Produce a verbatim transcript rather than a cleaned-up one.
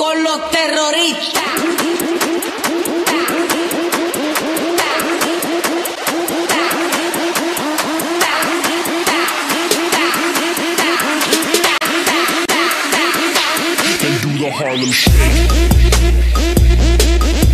con los terroristas. And do the Harlem Shake.